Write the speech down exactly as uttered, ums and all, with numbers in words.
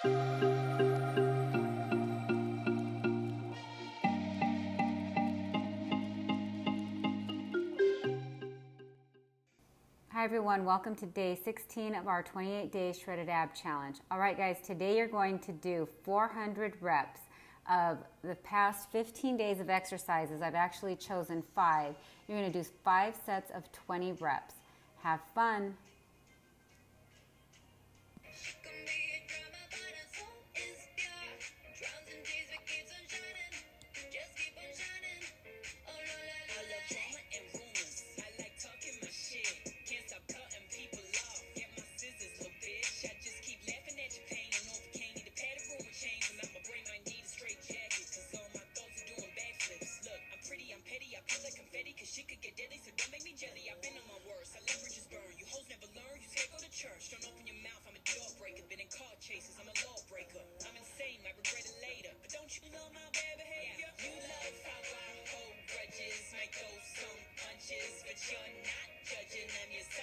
Hi everyone, welcome to day sixteen of our twenty-eight day shredded ab challenge. All right guys, today you're going to do four hundred reps of the past fifteen days of exercises. I've actually chosen five. You're going to do five sets of twenty reps. Have fun. She could get deadly, so don't make me jelly. I've been on my worst. I let bridges burn. You hoes never learn. You scared go to church. Don't open your mouth. I'm a jawbreaker. Been in car chases. I'm a lawbreaker. I'm insane. Might regret it later. But don't you love my bad behavior? You love how I hold grudges. Might throw some punches, but you're not judging. I'm your